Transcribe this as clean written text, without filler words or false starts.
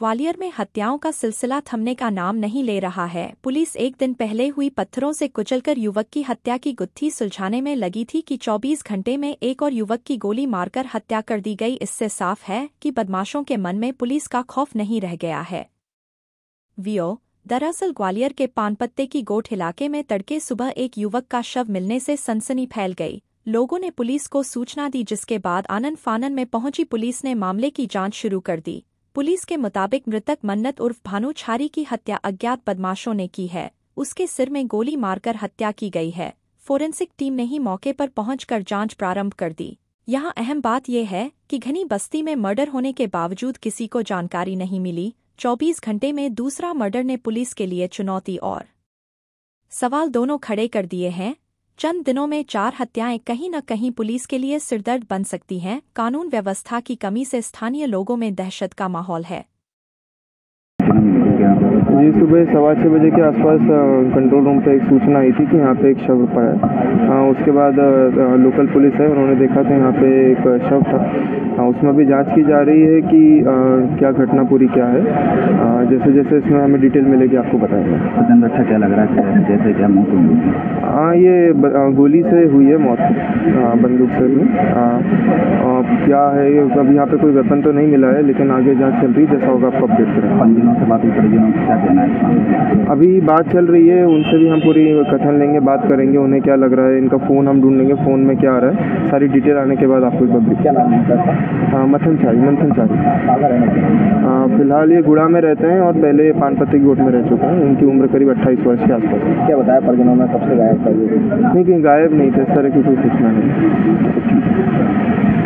ग्वालियर में हत्याओं का सिलसिला थमने का नाम नहीं ले रहा है। पुलिस एक दिन पहले हुई पत्थरों से कुचलकर युवक की हत्या की गुत्थी सुलझाने में लगी थी कि 24 घंटे में एक और युवक की गोली मारकर हत्या कर दी गई। इससे साफ है कि बदमाशों के मन में पुलिस का खौफ नहीं रह गया है। दरअसल ग्वालियर के पानपत्ते की गोठ इलाके में तड़के सुबह एक युवक का शव मिलने से सनसनी फैल गई। लोगों ने पुलिस को सूचना दी, जिसके बाद आनन फानन में पहुंची पुलिस ने मामले की जांच शुरू कर दी। पुलिस के मुताबिक मृतक मन्नत उर्फ भानु छारी की हत्या अज्ञात बदमाशों ने की है। उसके सिर में गोली मारकर हत्या की गई है। फोरेंसिक टीम ने ही मौके पर पहुंचकर जांच प्रारंभ कर दी। यहां अहम बात यह है कि घनी बस्ती में मर्डर होने के बावजूद किसी को जानकारी नहीं मिली। 24 घंटे में दूसरा मर्डर ने पुलिस के लिए चुनौती और सवाल दोनों खड़े कर दिए हैं। चंद दिनों में 4 हत्याएं कहीं न कहीं पुलिस के लिए सिरदर्द बन सकती हैं। कानून व्यवस्था की कमी से स्थानीय लोगों में दहशत का माहौल है। जी, सुबह 6:15 बजे के आसपास कंट्रोल रूम पे एक सूचना आई थी कि यहाँ पे एक शव पड़ा है। उसके बाद लोकल पुलिस है, उन्होंने देखा तो यहाँ पे एक शव था। उसमें भी जांच की जा रही है कि क्या घटना पूरी क्या है। जैसे जैसे इसमें हमें डिटेल मिलेगी आपको बताएंगे। अच्छा, क्या लग रहा है जैसे क्या मौत हुई? ये गोली से हुई है मौत, बंदूक से हुई। क्या है अभी यहाँ पे कोई वेपन तो नहीं मिला है, लेकिन आगे जांच चल रही है। जैसा होगा आपको अपडेट करेंगे। 5 दिनों से बात हुई, क्या कहना है? अभी बात चल रही है, उनसे भी हम पूरी कथन लेंगे, बात करेंगे उन्हें क्या लग रहा है। इनका फ़ोन हम ढूंढेंगे, फ़ोन में क्या आ रहा है, सारी डिटेल आने के बाद आपको एक क्या नाम है? मंथन चारी। फिलहाल ये गुड़ा में रहते हैं और पहले पानपत्ती की गोठ में रह चुके हैं। इनकी उम्र करीब 28 वर्ष के आसपास। क्या बताया परिजनों में कब से गायब था? नहीं, कहीं गायब नहीं थे, इस तरह की कोई सूचना नहीं।